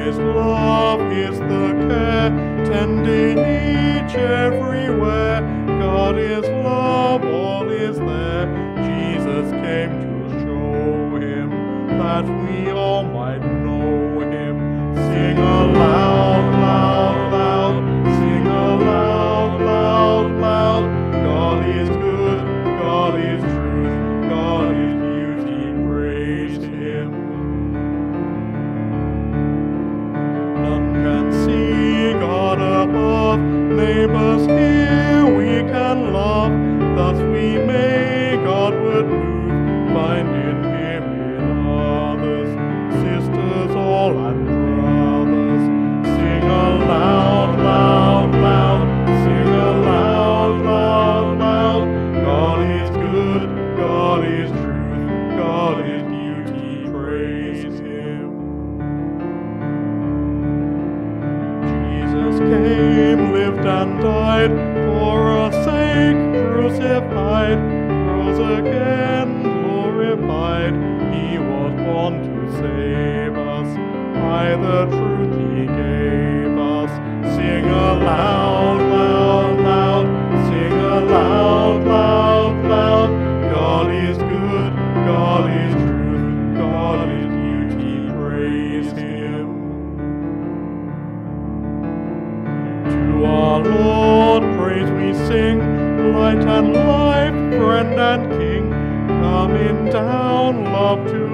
is love, is the care, tending each everywhere. God is love, all is there. Jesus came to show him, that we all might know him. Sing aloud, loud, loud, sing aloud, loud, loud. God is good, God is truth, God is beauty, praise him. None can see God above, neighbors here we can love. Thus we may Godward move, find in him in others, sisters all and brothers. Sing aloud, loud, loud, sing aloud, loud, loud. God is good, God is truth, God is beauty, praise him. Jesus came, lived and died, for our sake crucified, rose again glorified. He was born to save us, by the truth he gave us. Sing aloud, loud, loud, sing aloud, loud, loud. God is good, God is truth, God is beauty, praise him. To our Lord praise we sing, light and life, friend and king, coming down, love to